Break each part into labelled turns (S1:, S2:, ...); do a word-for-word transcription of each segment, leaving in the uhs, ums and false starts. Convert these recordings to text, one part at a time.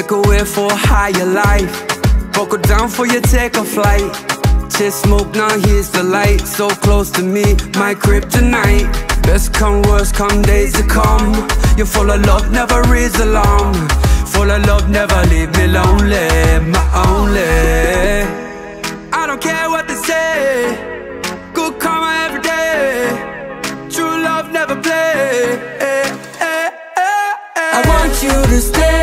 S1: take away for a higher life. Buckle down for you take a flight. Chase smoke, now here's the light. So close to me, my kryptonite. Best come, worst come, days to come. You're full of love, never raise alarm. Full of love, never leave me lonely. My only. I don't care what they say. Good karma every day. True love never play. I want you to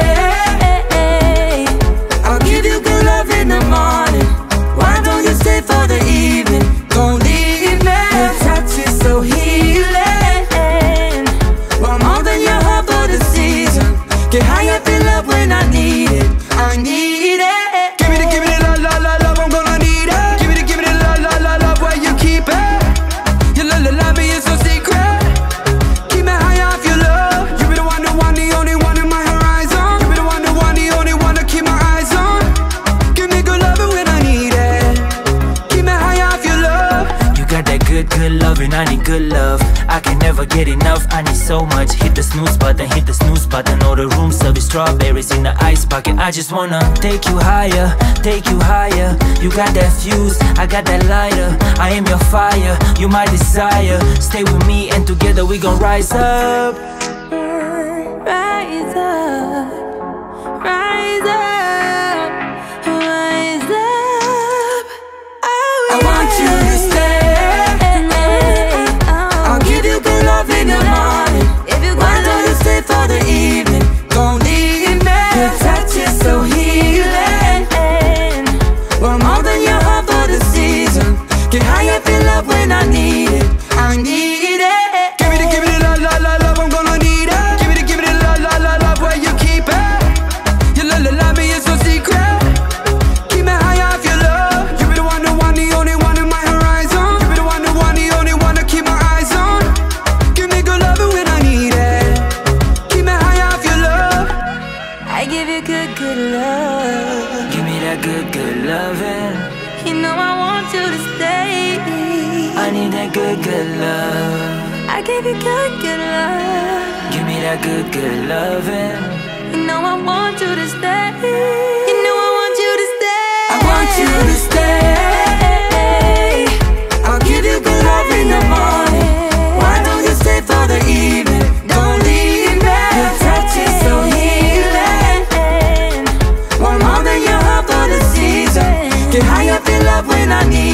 S1: stay. I'll give you good love in the morning. Why don't you stay for the evening? Don't leave me. Your touch is so healing. Well, more than your heart for the season. Get high up in love when I need it. I need it. Give me the, give me the love, love, love, love, I'm gonna need it. Give me the, give me the love, love, love, love, where you keep it. Your love, love, love me is so secret. Keep me high off your love. You be the one, the one, the only one in my horizon. You be the one, the one, the only one to keep my eyes on. Give me good love when I need it. Keep me high off your love.
S2: You got that good, good loving, I need good love. I can never get enough, I need so much. Hit the snooze button, hit the snooze button. All the room service strawberries in the ice bucket. I just wanna take you higher, take you higher. You got that fuse, I got that lighter. I am your fire, you my desire. Stay with me and together we gon' rise up.
S3: Rise up, rise up, rise up. Oh,
S1: I want you to stay. I'll give you good love in the morning. Why don't you stay for the evening? Don't leave me. Your touch is so healing. Well, more than your heart for the season. Get high up in love when I need it. I need it. Give me the, give me the love, love, love, love, I'm gonna need it. Give me the, give me the love, love, love, love, where you keep it. Your love, love, love me is so secret. Keep me high off your love. You be the one, the one, the only one in my horizon. You be the one, the one, the only one to keep my eyes on. Give me good love when I need it. Keep me high off your love.
S3: I give you good, good love.
S2: Give me that good, good loving.
S3: You know I want you to stay.
S2: I need that good, good love.
S3: I give you good, good love.
S2: Give me that good, good loving.
S3: You know I want you to stay. You know I want you to stay.
S1: I want you to stay. I'll give you good love in the morning. Why don't you stay for the evening? Don't leave me. Your touch is so healing. One more than your heart for the season. Get high up in love when I need